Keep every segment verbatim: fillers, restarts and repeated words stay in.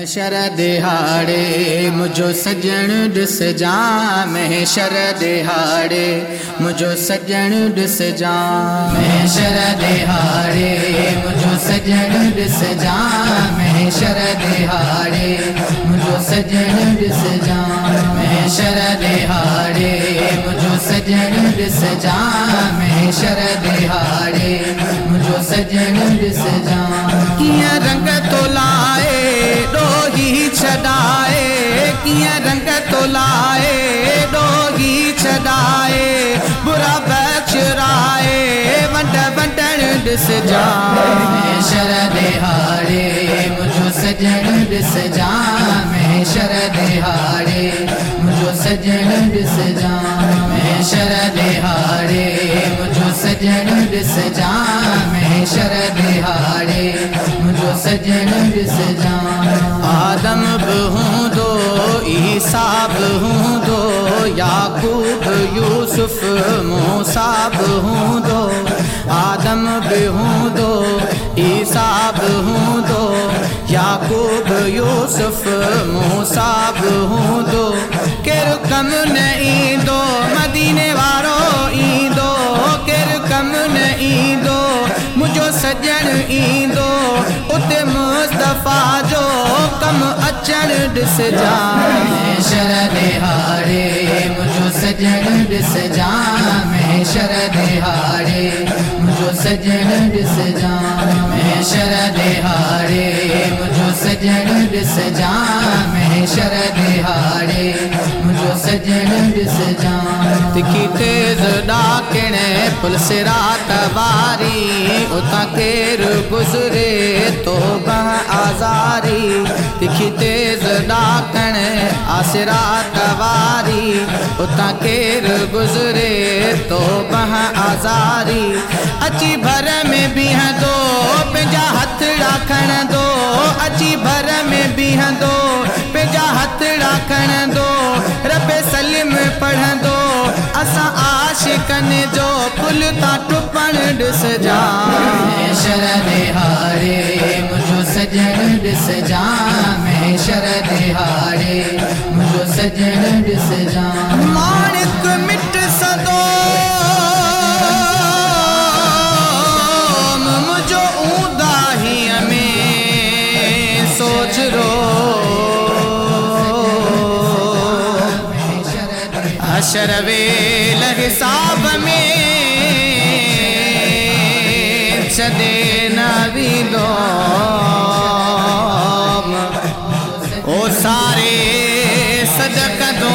महशर दिहाड़े मुझो सजण ॾिस जा महशर दिहाड़े मुझो सजण ॾिस जा महशर दिहाड़े मुझो सजण ॾिस जा महशर दिहाड़े मुझो सजण ॾिस जा महशर दिहाड़े मुझो सजण ॾिस जा महशर दिहाड़े मुझो सजण ॾिस जा कीअं रंग तो लाए डोही छॾाए कीअं रंग तो लाए डोही छॾाए बुरा बख़्शराए वंड वंडण ॾिस जा महशर दिहाड़े मुझो सजण ॾिस जा महशर दिहाड़े मुझो सजण ॾिस जा महशर दिहाड़े मुझो सजण ॾिस जा महशर दिहाड़े मुझो सजण ॾिस जा आदम बि हूंदो ईसा बि हूंदो याकूब यूसुफ मूसा बि हूंदो आदम बि हूंदो ईसा बि हूंदो याकूब यूसुफ मूसा बि हूंदो केरु कम न ईंदो मदीने वारो ईंदो केरु कम न ईंदो मुझो सजण ईंदो उते मुस्तफा जो कम अचण ॾिस जा महशर दिहाड़े मुझो सजण ॾिस जा महशर दिहाड़े मुझो सजण ॾिस जा महशर दिहाड़े मुझो सजण ॾिस जा महशर दिहाड़े मुझो सजण ॾिस जा तिखी तेज़ ॾाकिण पुलिस रात वारी उतां केरु गुज़रे तो बह आज़ारी तिखी तेज़ ॾाकण आसिरात वारी उतां केरु गुज़रे तो बह आज़ारी अची भर में बीहंदो पंहिंजा हथड़ा खणंदो अची भर में बीहंदो पंहिंजा हथड़ा खणंदो रबे सलीम पढ़ंदो असां आशिकनि जो पुल तां टुपण ॾिस जा महशर दिहाड़े मुझो सजण ॾिस जा महशर दिहाड़े मुझो सजण ॾिस जा माणिक मिट सदो मुझो ऊंदाहीअ में सोच रो हशर वेल हिसाब में छॾे न वेंदो ओ सारे सदकदो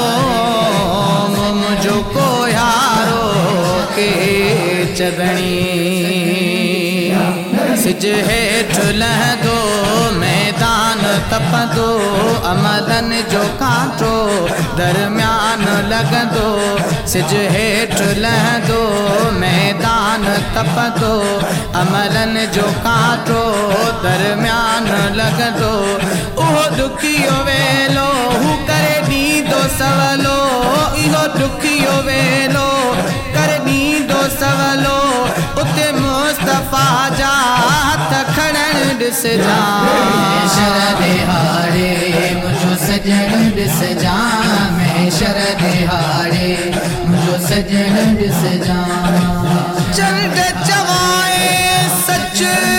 मुझो को यारो के चगणी सिज हेठ लहंदो मैदान तपंदो अमलन जो कांटो दरम्यान लॻंदो सिज हेठ लहंदो मैदान तपंदो अमलन जो कांटो दरम्यान लॻंदो उहो ॾुखियो वेलो हू करे ॾींदो सवलो इहो ॾुखियो वेलो करे ॾींदो सवलो उते मुस्तफा जा हथ खणण ॾिस जा महशर दिहाड़े मुझो सजण ॾिस जा महशर दिहाड़े मुझो सजण ॾिस जा चंड चवाए सच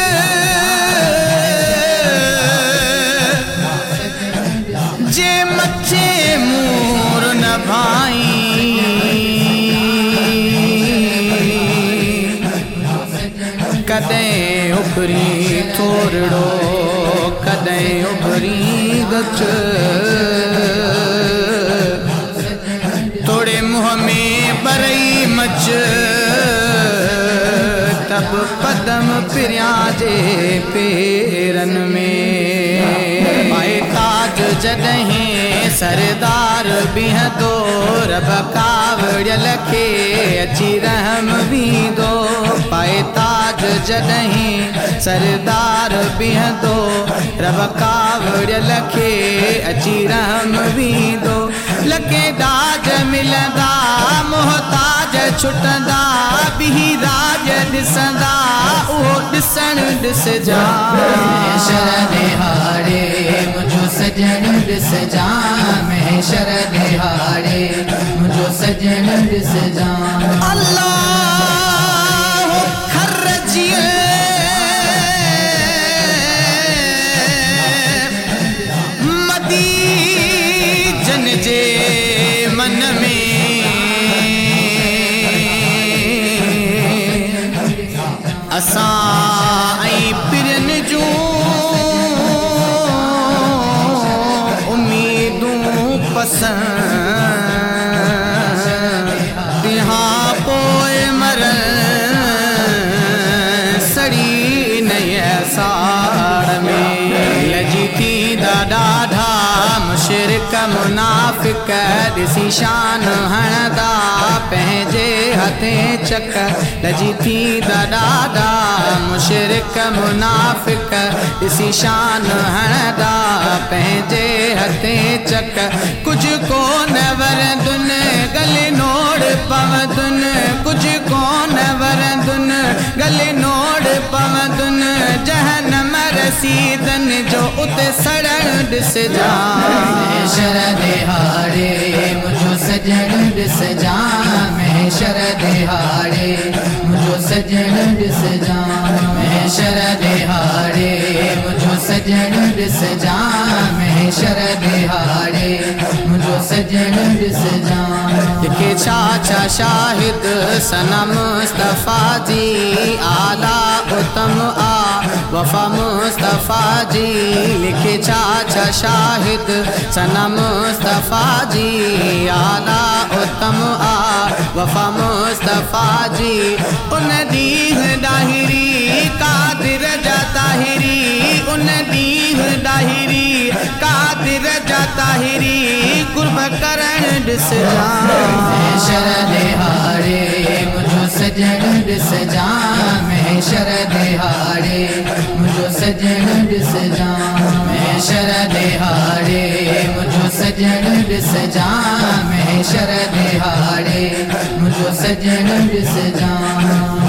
जे मथे मूर न भाई कदें उभरी थोरड़ो कदें उभरी गच थोड़े मुँह में बरई मच तब पदम फिरिया जे पेरन में पाए ताज जॾहिं सरदार बीहंदो रब कावड़ियल खे अची रहम वींदो पाए ताज जॾहिं सरदार बीहंदो रब कावड़ियल खे अची रहम वींदो लखे दाज मिलंदा मोहताज छुटंदा बिही राज ॾिसंदा उहो ॾिसण ॾिस जा महशर दिहाड़े मुझो सजन ॾिस जा महशर दिहाड़े मुझो सजन ॾिस जा अल्लाह खर्जिए मदी जन जे मन में असां ऐं पिरन जूं उम्मीदूं पसंद तिहां पोइ मर सड़ी नय साड़ में लजी थींदा ॾाढा मुशरिक मुनाफ़िक ॾिसी शान हणंदा पंहिंजे हथे चक लजी थींदा ॾाढा मुशरिक मुनाफ़िक ॾिसी शान हणंदा पंहिंजे हथे चक कुझु कोन वरंदुनि गली नोड़ पवंदुनि कुझु कोन वरंदुनि गली नोड़ पवंदुनि जहनम रसीदनि जो उते सड़ण ॾिस जा महशर दिहाड़े मुझो सजन ॾिस जा महशर दिहाड़े मुझो सजन ॾिस जा महशर दिहाड़े मुझो सजन ॾिस जा महशर दिहाड़े मुझो सजन ॾिस जा के छा छा शाहिद सनम मुस्तफ़ा जी आला उत्तम आ वफ़ा मुस्तफ़ा जी लिखे छा छा शाहिद सनम मुस्तफ़ा जी आला उत्तम आ वफ़ा मुस्तफ़ा जी उन ॾींहुं ॾाहिरी कादिर जा ताहिरी उन ॾींहुं ॾाहिरी कादिर जा ताहिरी कुर्ब करण ॾिस जा महशर दिहाड़े मुझो सजन ॾिस जा महशर दिहाड़े मुझो सजन ॾिस जा महशर दिहाड़े मुझो सजन ॾिस जा महशर दिहाड़े मुझो सजन ॾिस जा